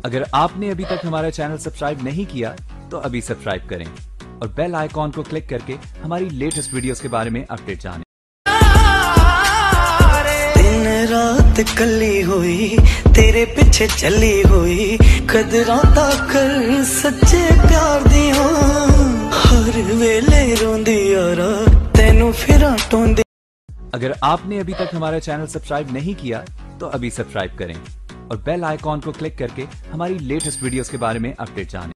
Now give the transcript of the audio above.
अगर आपने अभी तक हमारा चैनल सब्सक्राइब नहीं किया तो अभी सब्सक्राइब करें और बेल आइकॉन को क्लिक करके हमारी लेटेस्ट वीडियोस के बारे में अपडेट जानें। दिन रात कली हुई तेरे पीछे चली हुई कदरां ता कर सच्चे प्यार दियां हर वेले रोंदी यारा तेनू फिरां टोंदी। अगर आपने अभी तक हमारा चैनल सब्सक्राइब नहीं किया तो अभी सब्सक्राइब करें और बेल आइकॉन को क्लिक करके हमारी लेटेस्ट वीडियोस के बारे में अपडेट जानें।